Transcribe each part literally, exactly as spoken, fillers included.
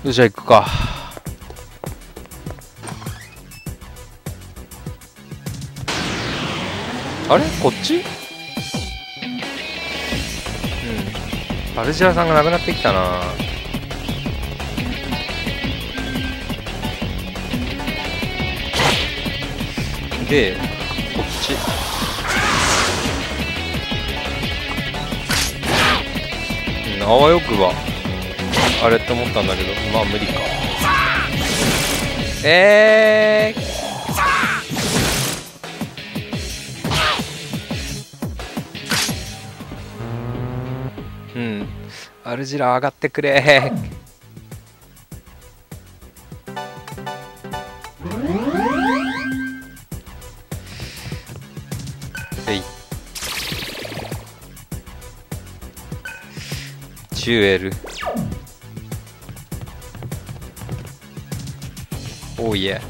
よし、じゃあ行くか。あれこっち？うん。アルジェラさんがなくなってきたな。で、こっち。うん、あわよくばあれって思ったんだけど、まあ無理か。えーうん、アルジラ上がってくれー。えい、ジュエル、おーいえ、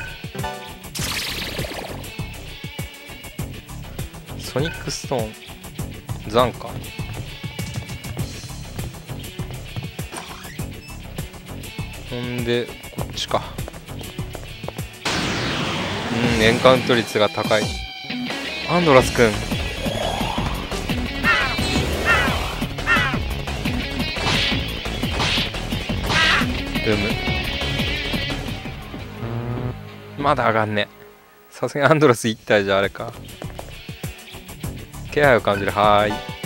ソニックストーン、ザンか。ほんでこっちか。うん、エンカウント率が高い。アンドラスくん、ルム、まだ上がんね。さすがにアンドラスいち体じゃあれか。気配を感じる。はー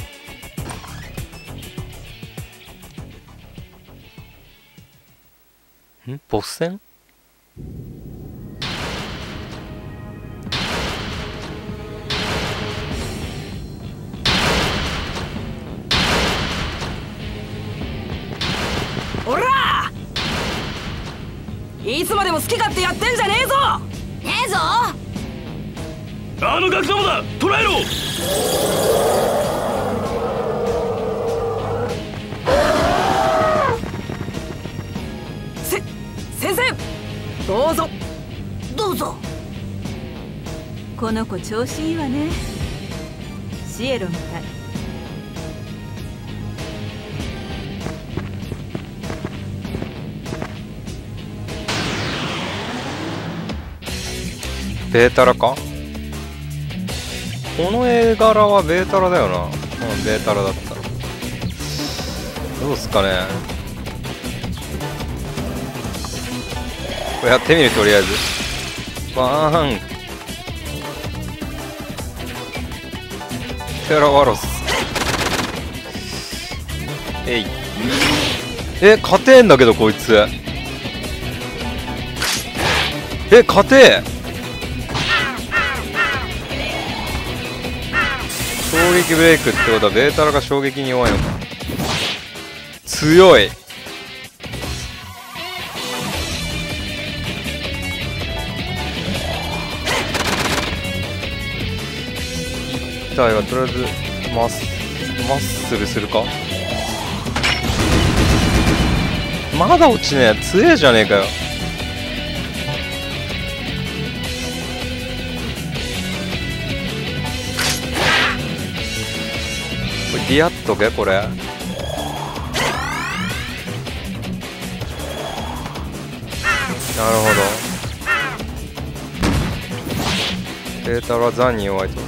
い。んボス戦？ おらー、いつまでも好き勝手やってんじゃねえぞ。ねえぞ、 あのガキどもだ、捕らえろ。 せ先生、どうぞどうぞ。 この子調子いいわね。シエロみたい。 ベータラか。この絵柄はベータラだよな。うん、ベータラだった。どうすかね。これやってみる。とりあえずバーン、テラワロス。えい、え、勝てんだけどこいつ。え、勝て。衝撃ブレイクってことはベータラが衝撃に弱いのか。強い。一体はとりあえずマスマッスルするか。まだ落ちねえ。強えじゃねえかよ。これディアっとけこれ。なるほど。ベータラはザンに弱いと。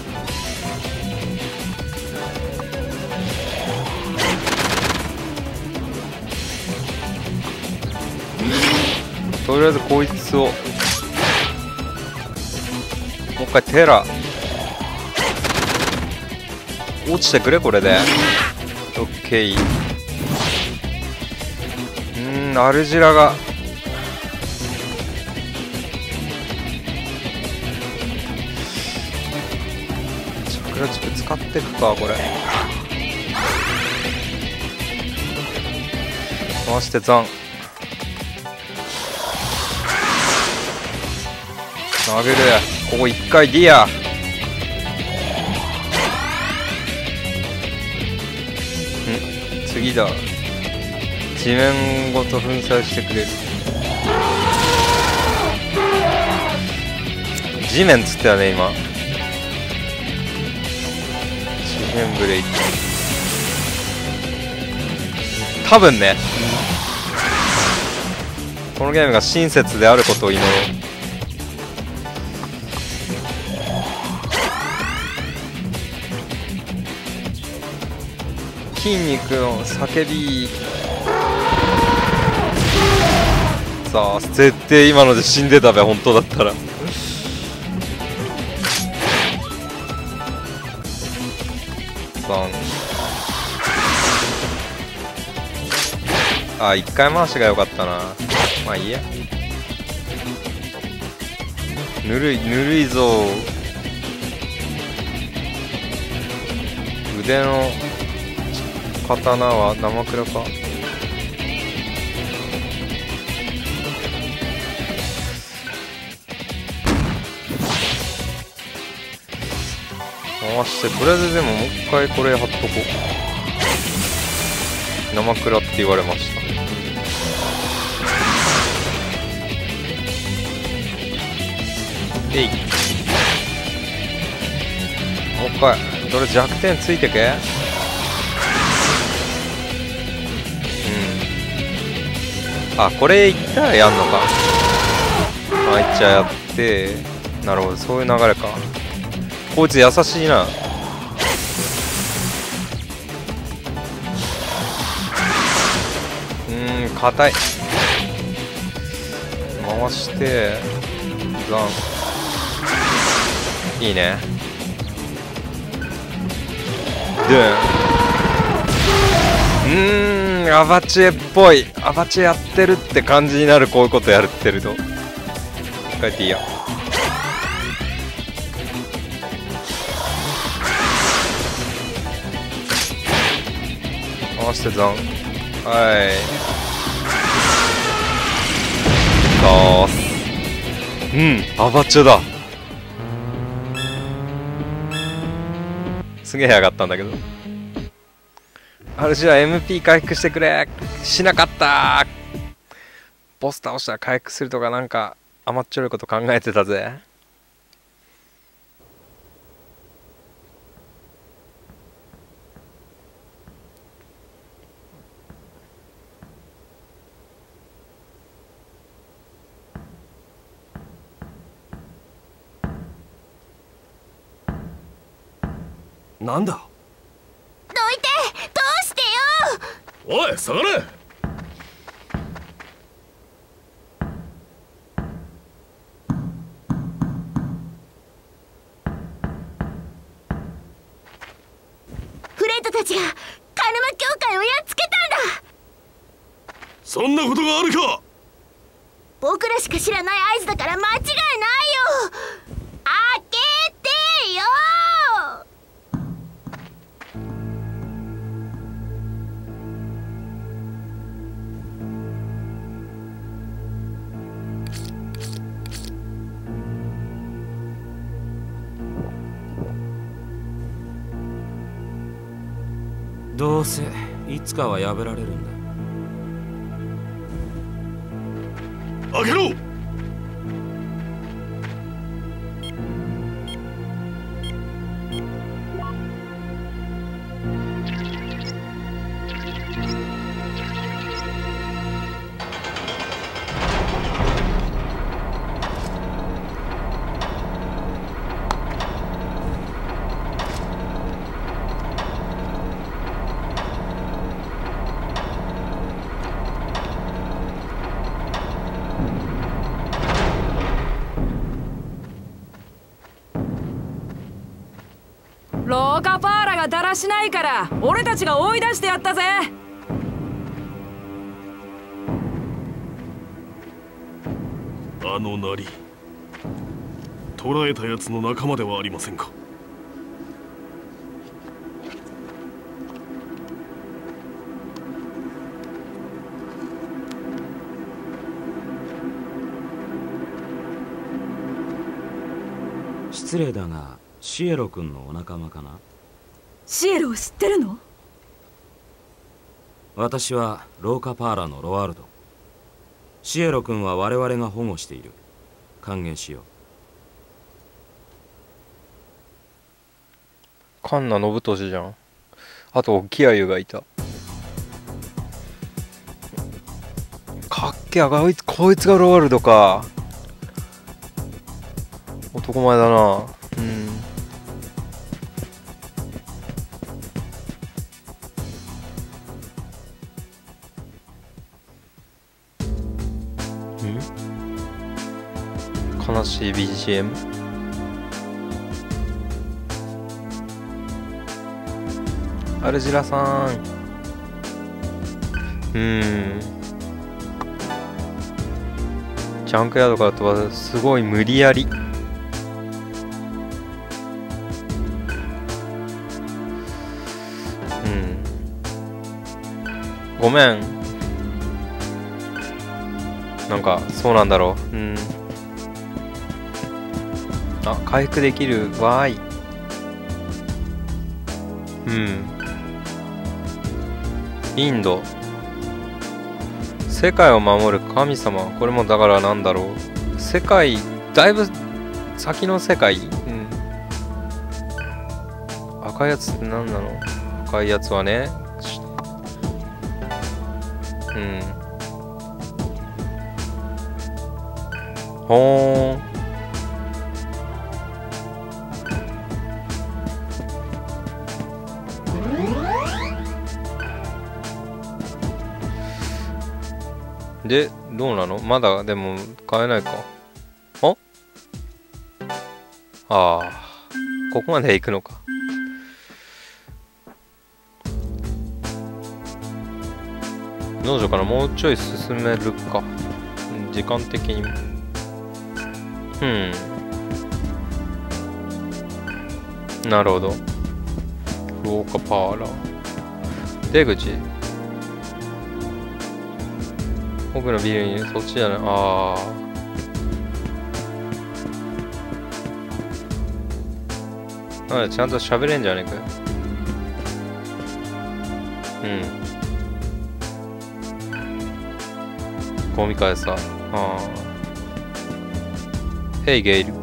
とりあえずこいつをもう一回テラ落ちてくれ。これでオッケー。うーん、アルジラがチャクラチップ使ってくか。これ回してザン投げる。ここ一回ディア。ん次だ。地面ごと粉砕してくれる。地面つったよね今。地面ブレイク多分ね。 このゲームが親切であることを祈ろう。筋肉の叫び。さあ絶対今ので死んでたべ、本当だったら。あ、一回回しが良かったな。まあいいや。ぬるいぬるいぞ。腕の刀は生クラか。回してとりあえずでももう一回これ貼っとこう。生クラって言われました。えい。もう一回どれ弱点ついてけ。うん。あ、これいったらやんのか。あ、いっちゃやって。なるほど、そういう流れか。こいつ優しいな。うーん、硬い。回してザン。いいね。ドゥン。うーん、アバチェっぽい。アバチェやってるって感じになる。こういうことやってると帰っていいよ。回してザン。はい。どうす。うん、アバチェだ。すげえ上がったんだけど。あれじゃあ エムピー 回復してくれ。しなかった。ボス倒したら回復するとかなんか甘っちょろいこと考えてたぜ。 なんだ。 どいて、どうしてよ。 おい、下がれ。 フレッドたちがカヌマ教会をやっつけたんだ。 そんなことがあるか。 僕らしか知らない合図だから間違いないよ。開けてよ。 どうせいつかは破られるんだ。 開けろ。 ローカパーラがだらしないから俺たちが追い出してやったぜ。 あのなり、捕らえたやつの仲間ではありませんか。 失礼だがシエロ君のお仲間かな。 シエロを知ってるの？ 私はローカパーラのロワルド。シエロ君は我々が保護している。歓迎しよう。 カンナ信俊じゃん。あと沖合がいた。 かっけえ。あこいつこいつがロワルドか。男前だな。うん。悲しい ビージーエム。 アルジラさん。うーんジャンクヤードから飛ばす。すごい無理やり。うんごめん、なんかそうなんだろう。うんあ、回復できるわーい。うんインド、世界を守る神様。これもだからなんだろう、世界だいぶ先の世界。うん赤いやつって何なの。赤いやつはね、うんほーんで、どうなの。まだでも買えないか。あああ、ここまで行くのか。どうしようかな。もうちょい進めるか。時間的にも。うん。なるほど。廊下パーラー。出口。奥のビルにそっちじゃない。ああ。なんでちゃんと喋れんじゃねえかよ。うん。ゴミ返さ。ああ。ヘイゲイル。うん。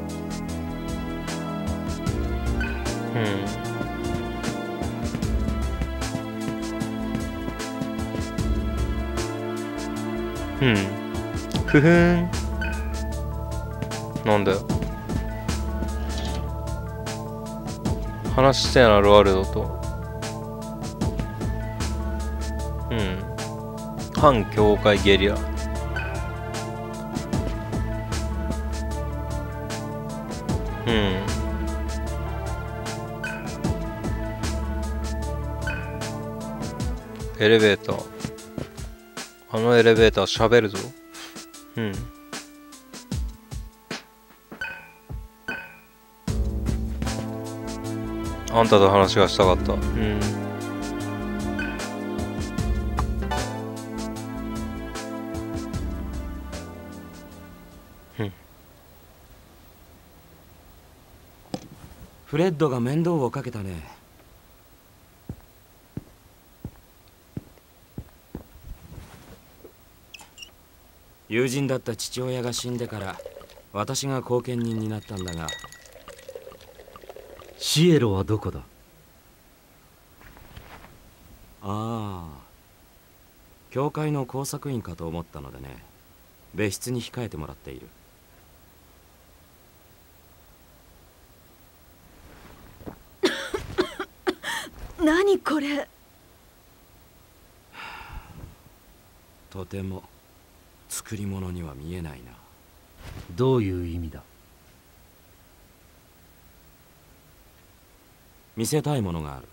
うん。ふふん。なんだよ。話してやな、ロワルドと。うん。反教会ゲリラ。うん。エレベーター。あのエレベーター喋るぞ。うん。あんたと話がしたかった。うん。うん。 フレッドが面倒をかけたね。友人だった父親が死んでから私が後見人になったんだが。 シエロはどこだ。 ああ、教会の工作員かと思ったのでね、別室に控えてもらっている。 何これ。 とても作り物には見えないな。 どういう意味だ。 見せたいものがある。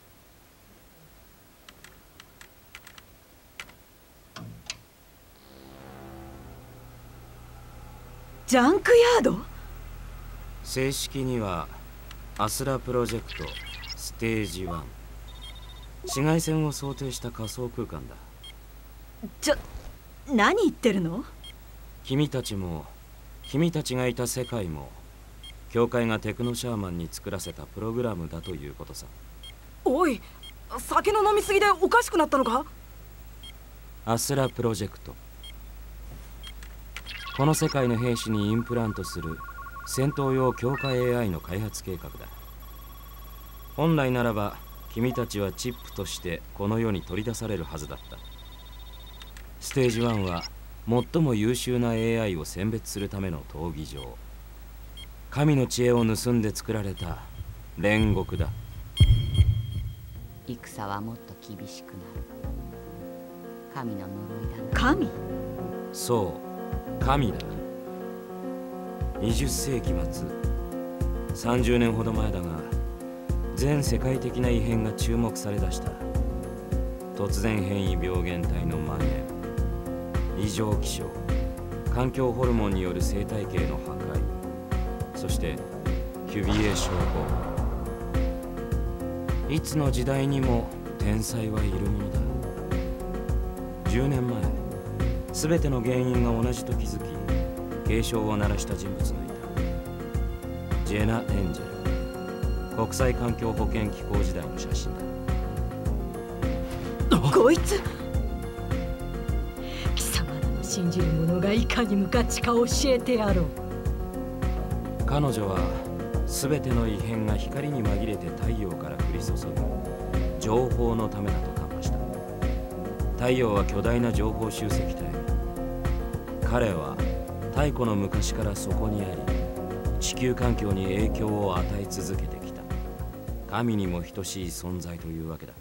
ジャンクヤード。 正式にはアスラプロジェクトステージワン。紫外線を想定した仮想空間だ。 ちょ、何言ってるの。 君たちも君たちがいた世界も教会がテクノシャーマンに作らせたプログラムだということさ。 おい、酒の飲みすぎでおかしくなったのか。 アスラプロジェクト、この世界の兵士にインプラントする戦闘用強化 エーアイ の開発計画だ。本来ならば君たちはチップとしてこの世に取り出されるはずだった。ステージワンは最も優秀な エーアイ を選別するための闘技場、神の知恵を盗んで作られた煉獄だ。 戦はもっと厳しくなる。神の呪いだな。 神？ そう神だ。にじゅっせいき末、さんじゅうねんほど前だが、全世界的な異変が注目されだした。突然変異病原体の蔓延、異常気象、環境ホルモンによる生態系の破壊、そしてキュビエ症候。いつの時代にも天才はいるものだ。じゅうねんまえ、全ての原因が同じと気づき、警鐘を鳴らした人物がいた。ジェナ・エンジェル、国際環境保険機構時代の写真だ。 こいつ、貴様らの信じる者がいかに無価値か教えてやろう。 彼女は全ての異変が光に紛れて太陽から降り注ぐ情報のためだと看破した。太陽は巨大な情報集積体。彼は太古の昔からそこにあり、地球環境に影響を与え続けてきた神にも等しい存在というわけだ。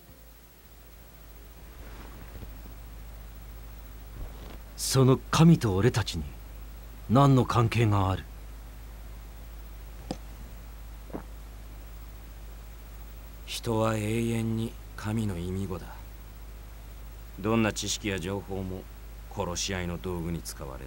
その神と俺たちに何の関係がある？ 人は永遠に神の意味語だ。どんな知識や情報も殺し合いの道具に使われる。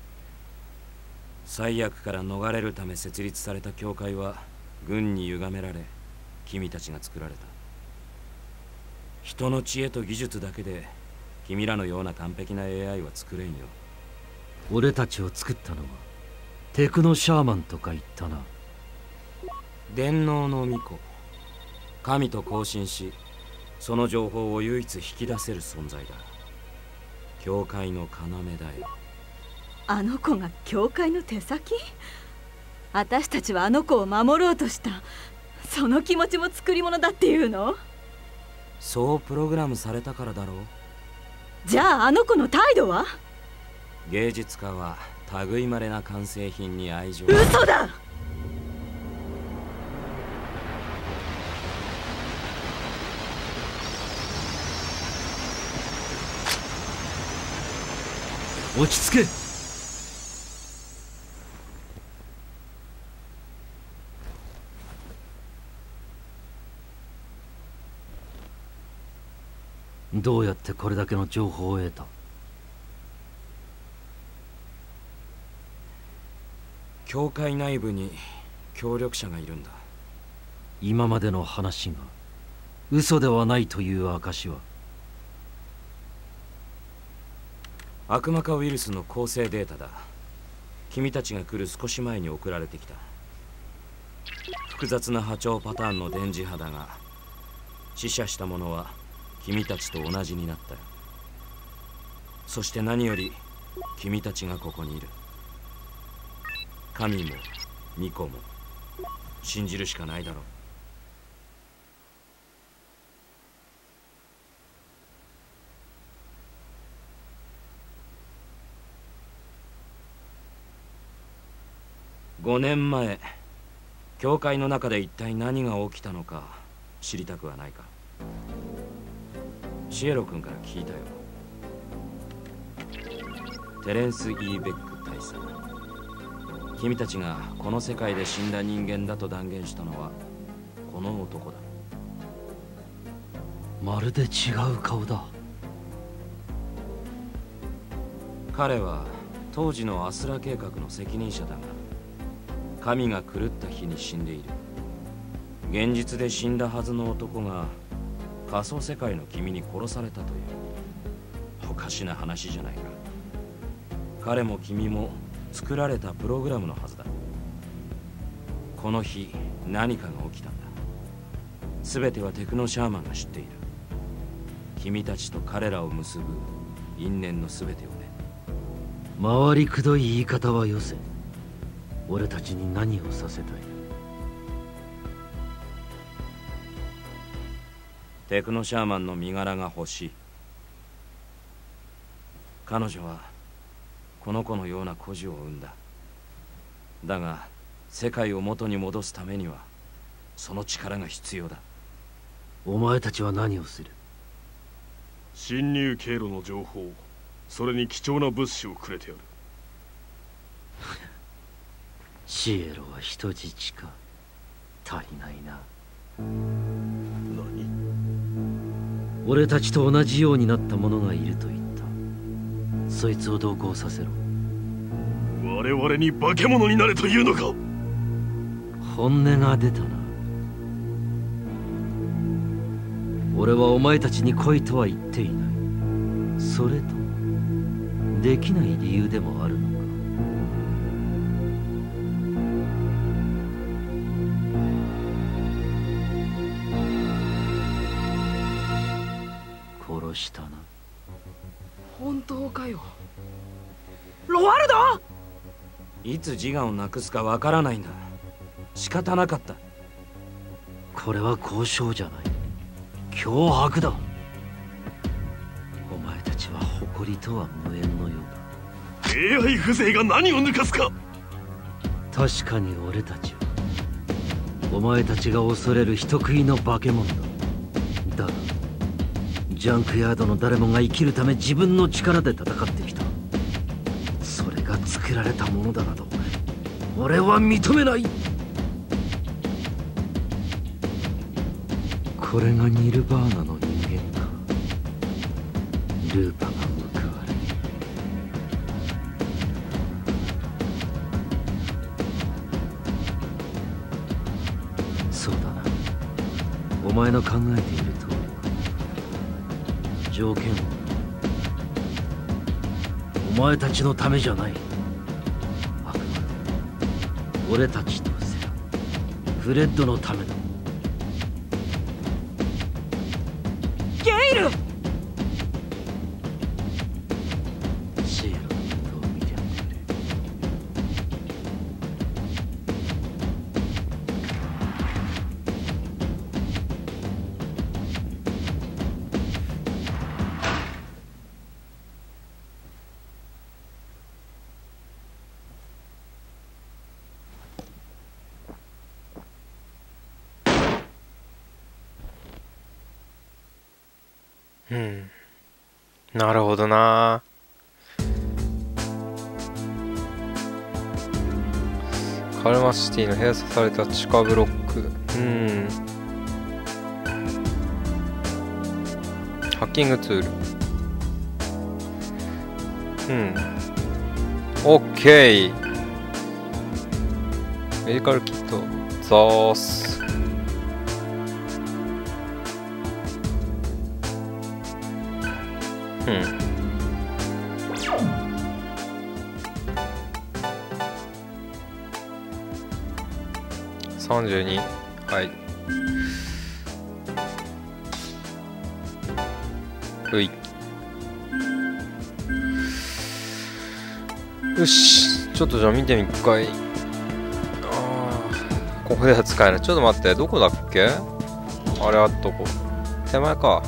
災悪から逃れるため設立された教会は軍に歪められ、君たちが作られた。人の知恵と技術だけで君らのような完璧な エーアイ は作れんよ。 俺たちを作ったのはテクノシャーマンとか言ったな。 電脳の巫女、神と交信し、その情報を唯一引き出せる存在だ。教会の要だよ。 あの子が教会の手先？私たちはあの子を守ろうとした。その気持ちも作り物だっていうの？ そうプログラムされたからだろう。 じゃああの子の態度は？ 芸術家は類いまれな完成品に愛情。 嘘だ！ 落ち着け。どうやってこれだけの情報を得た？ 教会内部に協力者がいるんだ。 今までの話が嘘ではないという証は？ 悪魔化ウイルスの構成データだ。君たちが来る少し前に送られてきた。複雑な波長パターンの電磁波だが、死者した者は君たちと同じになったよ。そして何より君たちがここにいる。神も巫女も信じるしかないだろう。ごねんまえ、教会の中で一体何が起きたのか知りたくはないか？シエロ君から聞いたよ。テレンス・イーベック大佐、君たちがこの世界で死んだ人間だと断言したのはこの男だ。 まるで違う顔だ。 彼は当時のアスラ計画の責任者だが、神が狂った日に死んでいる。現実で死んだはずの男が仮想世界の君に殺されたという。おかしな話じゃないか。彼も君も作られたプログラムのはずだ。この日何かが起きたんだ。全てはテクノシャーマンが知っている。君たちと彼らを結ぶ因縁の全てをね。 回りくどい言い方はよせ。俺たちに何をさせたい？ テクノシャーマンの身柄が欲しい。彼女はこの子のような孤児を産んだ。だが世界を元に戻すためにはその力が必要だ。 お前たちは何をする？ 侵入経路の情報、それに貴重な物資をくれてやる。 シエロは人質か。足りないな。 何？ 俺たちと同じようになった者がいると言った。そいつを同行させろ。 我々に化け物になれというのか？ 本音が出たな。俺はお前たちに来いとは言っていない。それともできない理由でもあるのか？殺したな。 本当かよ。ロワルド！ いつ自我をなくすかわからないんだ。仕方なかった。 これは交渉じゃない、脅迫だ。お前たちは誇りとは無縁のようだ。 エーアイ 風情が何を抜かすか。 確かに俺たちはお前たちが恐れる人食いの化け物だ。だがジャンクヤードの誰もが生きるため自分の力で戦ってきた。それが作られたものだなど俺は認めない。これがニルバーナの人間か。ルーパが報われそうだな。お前の考えている通り条件はお前たちのためじゃない。あくまで俺たちとセラ、フレッドのためだ。 ゲイル！ シエロのことを見てやってくれ。 うん、なるほどな。カルマシティの閉鎖された地下ブロック。うん。ハッキングツール。うん。オッケー。メディカルキット。ザース。うん。さんじゅうに。はい。うい。よし。ちょっとじゃあ見てみっかい。ああ。ここでは使えない。ちょっと待って。どこだっけ？あれあっとこ。手前か。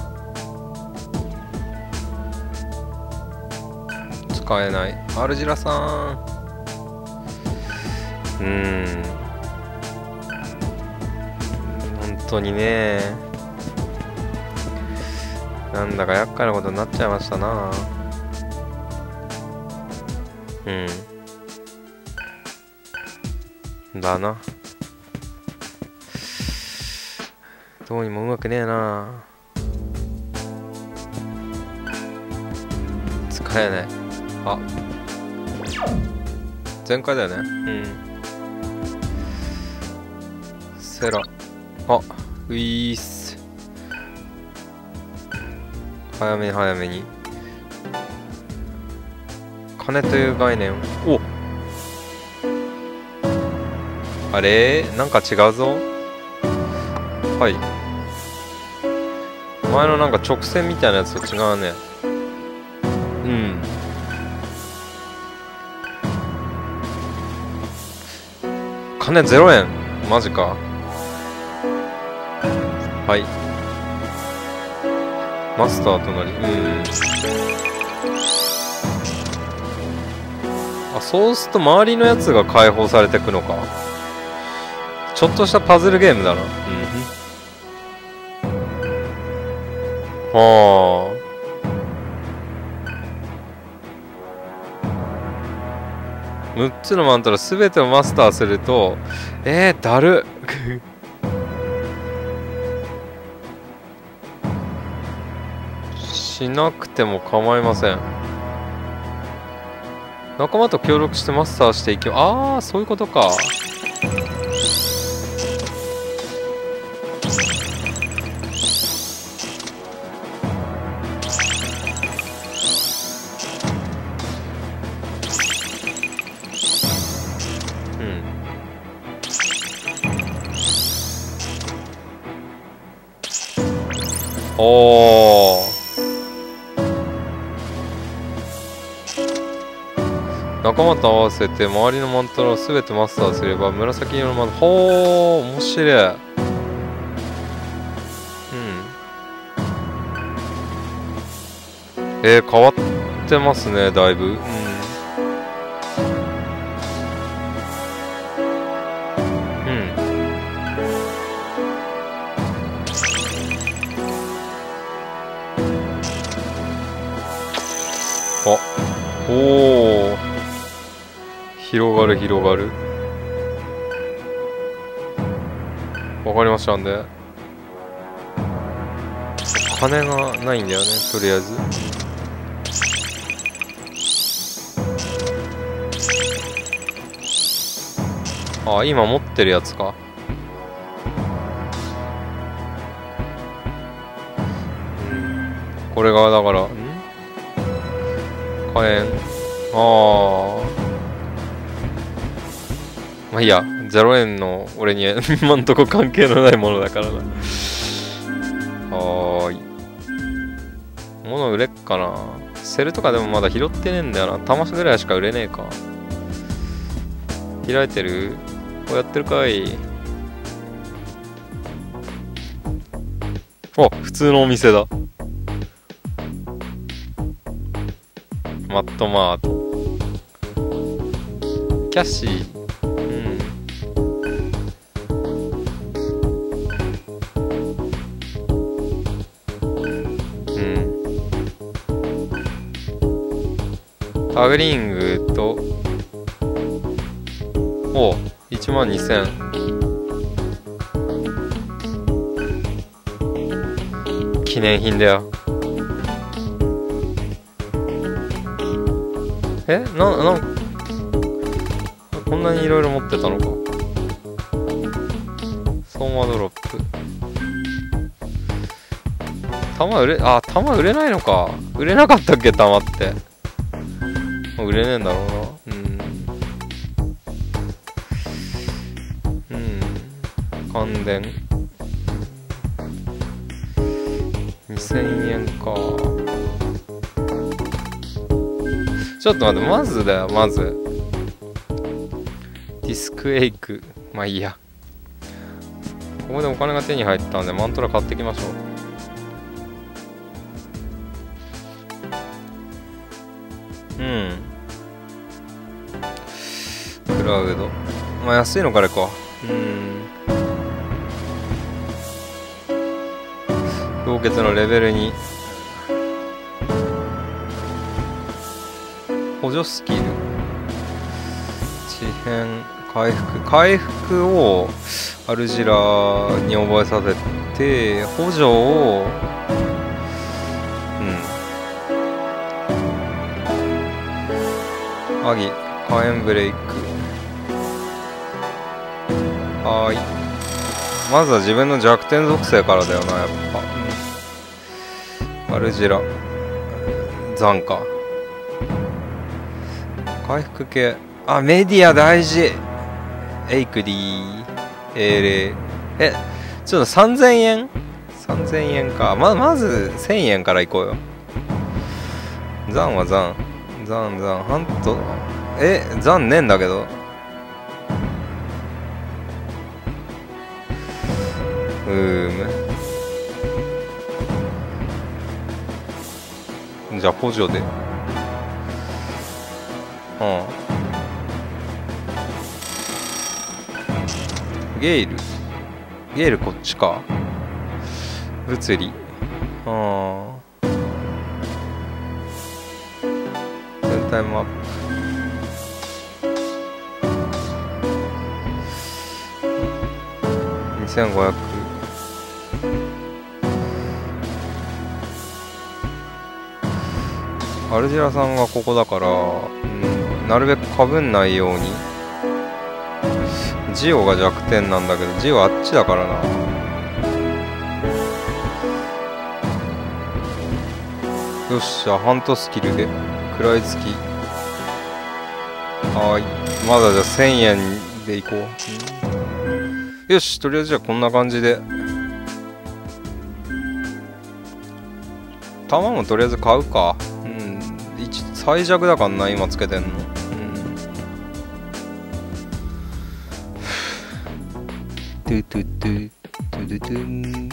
使えない。アルジラさん。うーん。本当にね。なんだか厄介なことになっちゃいましたな。うん。だな。どうにもうまくねえな。使えない。あ、全開だよね。うん。セラ。あ、ウィース。早めに早めに。金という概念を。お、あれなんか違うぞ。はい。前のなんか直線みたいなやつと違うね。うん。金ゼロえん。マジか。はい。マスターとなり。うん。 そうすると周りのやつが解放されてくのか。ちょっとしたパズルゲームだな。うん。はあ。むっつのマントラすべてをマスターすると、えー、だるしなくても構いません。仲間と協力してマスターしていき、ああそういうことか。おー、仲間と合わせて周りのマントラをすべてマスターすれば紫色のマントラ、ほー面白い。うんえー、変わってますねだいぶ。うんおお広がる広がる。わかりましたんで金がないんだよねとりあえず。あ今持ってるやつか。これがだからん火炎、ああまあいいや、ゼロえんの俺に今んとこ関係のないものだからな。はーい、物売れっかな。セルとかでもまだ拾ってねえんだよな。玉ぐらいしか売れねえか。開いてる？こうやってるかい。あ、普通のお店だ。マットマートキャッシー、うんうんタグリングとおいちまんにせん記念品だよ。えな、なんこんなにいろいろ持ってたのか。相馬ドロップ弾売れ、あ、弾売れないのか。売れなかったっけ弾って。売れねえんだろうな。うんうん感電にせんえんか。ちょっと待って、まずだよ、まず。ディスクエイク。まあいいや。ここでお金が手に入ったんで、マントラ買ってきましょう。うん。クラウド。まあ安いのからか。うん。氷結のレベルに。補助スキル地変回復回復をアルジラに覚えさせて補助をうんアギ火炎ブレイクはーいまずは自分の弱点属性からだよなやっぱ、うん、アルジラ残か回復系あメディア大事エイクディエーレえちょっとさんぜんえんさんぜんえんかままずせんえんからいこうよ残は残残残ハントえ残ねえんだけどうーむじゃあ補助でうんゲイルゲイルこっちか。物理。ああ。全体マップ。にせんごひゃく。アルジェラさんがここだから、うん、なるべくかぶんないように。ジオが弱点なんだけど、ジオあっちだからな。よっしゃ、ハントスキルで食らいつき。はーい、まだじゃあせんえんでいこう。うん、よし、とりあえずじゃあこんな感じで。弾もとりあえず買うか。うん、最弱だからな、今つけてんの。トゥトゥトゥトゥトゥトゥン。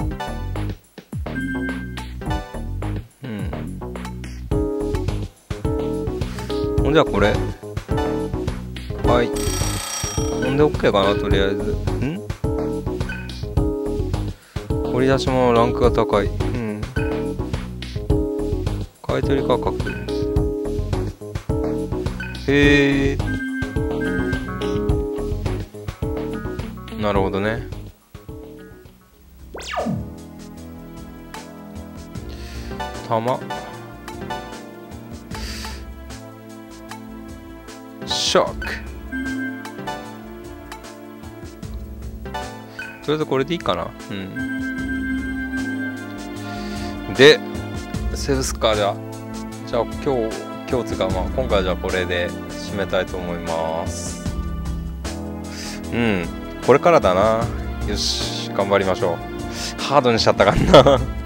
うん。ほんじゃこれ。はい。ほんで OK かな、とりあえず。ん？掘り出し物ランクが高い。うん。買い取り価格。へえ。なるほどね。弾ショック。とりあえずこれでいいかな。うん。でセブスカーじゃじゃあ今日今日つかまあ今回はじゃあこれで締めたいと思います。うん、これからだな。よし、頑張りましょう。ハードにしちゃったかな。